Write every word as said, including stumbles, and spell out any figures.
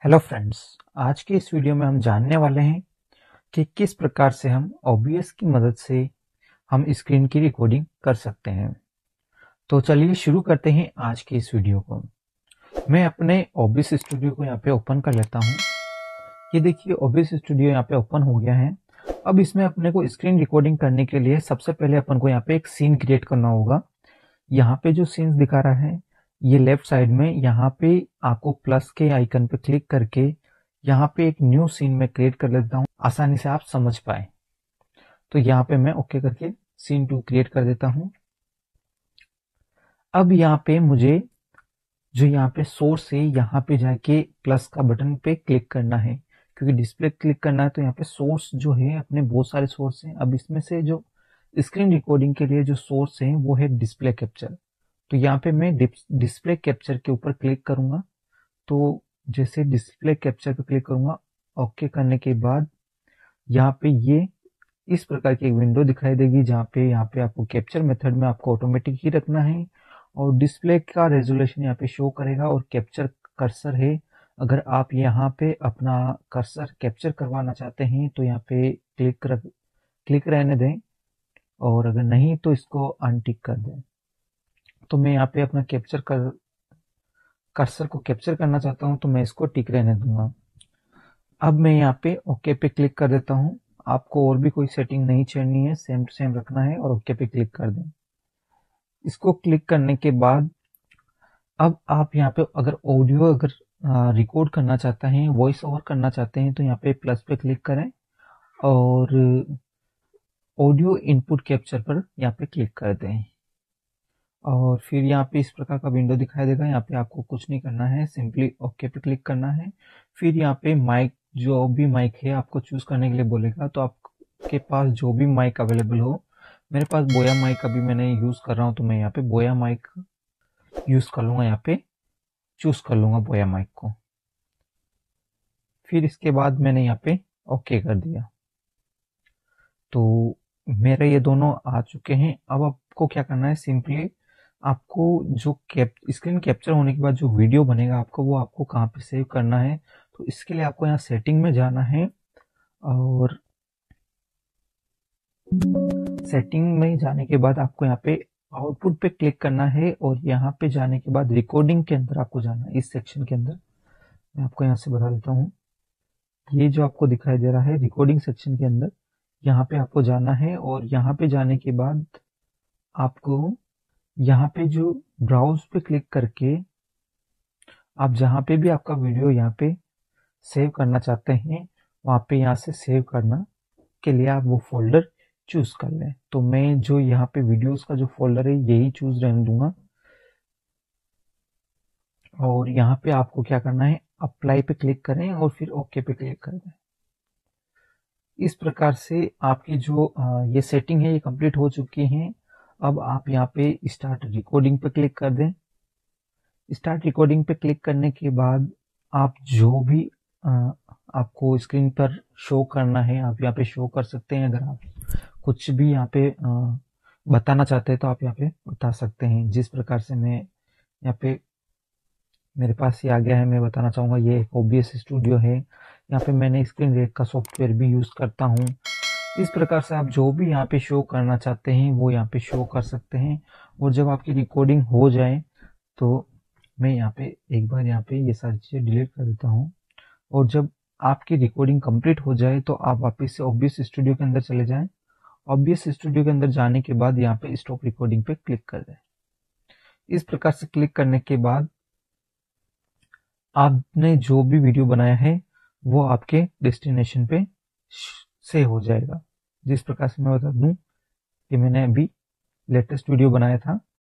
Hello friends, आज के इस वीडियो में हम जानने वाले हैं कि किस प्रकार से हम O B S की मदद से हम स्क्रीन की रिकॉर्डिंग कर सकते हैं। तो चलिए शुरू करते हैं आज के इस वीडियो को। मैं अपने O B S स्टूडियो को यहाँ पे ओपन कर लेता हूँ। ये देखिए O B S स्टूडियो यहाँ पे ओपन हो गया है। अब इसमें अपने को स्क्रीन रिकॉर्डिंग करने के लिए सबसे पहले अपन को यहाँ पे एक सीन क्रिएट करना होगा। यहाँ पे जो सीन्स दिखा रहा है, ये लेफ्ट साइड में यहाँ पे आपको प्लस के आइकन पे क्लिक करके यहाँ पे एक न्यू सीन में क्रिएट कर लेता हूँ, आसानी से आप समझ पाए। तो यहाँ पे मैं ओके करके सीन टू क्रिएट कर देता हूँ। अब यहाँ पे मुझे जो यहाँ पे सोर्स है, यहाँ पे जाके प्लस का बटन पे क्लिक करना है, क्योंकि डिस्प्ले क्लिक करना है। तो यहाँ पे सोर्स जो है, अपने बहुत सारे सोर्स हैं। अब इसमें से जो स्क्रीन रिकॉर्डिंग के लिए जो सोर्स है वो है डिस्प्ले कैप्चर। तो यहाँ पे मैं डिस्प्ले कैप्चर के ऊपर क्लिक करूंगा। तो जैसे डिस्प्ले कैप्चर पे क्लिक करूंगा, ओके करने के बाद यहाँ पे ये इस प्रकार की एक विंडो दिखाई देगी, जहाँ पे यहाँ पे आपको कैप्चर मेथड में आपको ऑटोमेटिक ही रखना है और डिस्प्ले का रेजोल्यूशन यहाँ पे शो करेगा। और कैप्चर कर्सर है, अगर आप यहाँ पे अपना कर्सर कैप्चर करवाना चाहते हैं तो यहाँ पे क्लिक रख क्लिक रहने दें, और अगर नहीं तो इसको अनटिक कर दें। तो मैं यहाँ पे अपना कैप्चर कर कर्सर को कैप्चर करना चाहता हूँ, तो मैं इसको टिक रहने दूंगा। अब मैं यहाँ पे ओके पे क्लिक कर देता हूँ। आपको और भी कोई सेटिंग नहीं छेड़नी है, सेम टू सेम रखना है और ओके पे क्लिक कर दें। इसको क्लिक करने के बाद अब आप यहाँ पे अगर ऑडियो अगर रिकॉर्ड करना चाहते हैं, वॉइस ओवर करना चाहते हैं, तो यहाँ पे प्लस पे क्लिक करें और ऑडियो इनपुट कैप्चर पर यहाँ पे क्लिक कर दें। और फिर यहाँ पे इस प्रकार का विंडो दिखाई देगा। यहाँ पे आपको कुछ नहीं करना है, सिंपली ओके पे क्लिक करना है। फिर यहाँ पे माइक, जो भी माइक है आपको चूज करने के लिए बोलेगा। तो आपके पास जो भी माइक अवेलेबल हो, मेरे पास बोया माइक अभी मैंने यूज कर रहा हूँ, तो मैं यहाँ पे बोया माइक यूज कर लूंगा। यहाँ पे चूज कर लूंगा बोया माइक को। फिर इसके बाद मैंने यहाँ पे ओके कर दिया। तो मेरे ये दोनों आ चुके हैं। अब आपको क्या करना है, सिंपली आपको जो कैप स्क्रीन कैप्चर होने के बाद जो वीडियो बनेगा आपको, वो आपको कहाँ पे सेव करना है। तो इसके लिए आपको यहाँ सेटिंग में जाना है और सेटिंग में जाने के बाद आपको यहाँ पे आउटपुट पे क्लिक करना है और यहाँ पे जाने के बाद रिकॉर्डिंग के अंदर आपको जाना है। इस सेक्शन के अंदर मैं आपको यहाँ से बता देता हूँ, ये जो आपको दिखाई दे रहा है रिकॉर्डिंग सेक्शन के अंदर, यहाँ पे आपको जाना है। और यहाँ पे जाने के बाद आपको यहाँ पे जो ब्राउज पे क्लिक करके आप जहाँ पे भी आपका वीडियो यहाँ पे सेव करना चाहते हैं, वहाँ पे यहाँ से सेव करना के लिए आप वो फोल्डर चूज कर लें। तो मैं जो यहाँ पे वीडियोस का जो फोल्डर है यही चूज रहने दूंगा। और यहाँ पे आपको क्या करना है, अप्लाई पे क्लिक करें और फिर ओके पे क्लिक कर दें। इस प्रकार से आपकी जो ये सेटिंग है ये कंप्लीट हो चुकी है। अब आप यहाँ पे स्टार्ट रिकॉर्डिंग पे क्लिक कर दें। स्टार्ट रिकॉर्डिंग पे क्लिक करने के बाद आप जो भी आ, आपको स्क्रीन पर शो करना है आप यहाँ पे शो कर सकते हैं। अगर आप कुछ भी यहाँ पे आ, बताना चाहते हैं तो आप यहाँ पे बता सकते हैं। जिस प्रकार से मैं यहाँ पे मेरे पास ये आ गया है, मैं बताना चाहूँगा ये एक O B S स्टूडियो है। यहाँ पे मैंने स्क्रीन रेक का सॉफ्टवेयर भी यूज़ करता हूँ। इस प्रकार से आप जो भी यहाँ पे शो करना चाहते हैं वो यहाँ पे शो कर सकते हैं। और जब आपकी रिकॉर्डिंग हो जाए तो मैं यहाँ पे एक बार यहाँ पे ये सारी चीज़ें डिलीट कर देता हूँ। और जब आपकी रिकॉर्डिंग कंप्लीट हो जाए तो आप वापस से O B S स्टूडियो के अंदर चले जाएं। O B S स्टूडियो के अंदर जाने के बाद यहाँ पे स्टॉप रिकॉर्डिंग पे क्लिक कर दें। इस प्रकार से क्लिक करने के बाद आपने जो भी वीडियो बनाया है वो आपके डेस्टिनेशन पे सेव हो जाएगा। जिस प्रकार से मैं बता दूं कि मैंने अभी लेटेस्ट वीडियो बनाया था,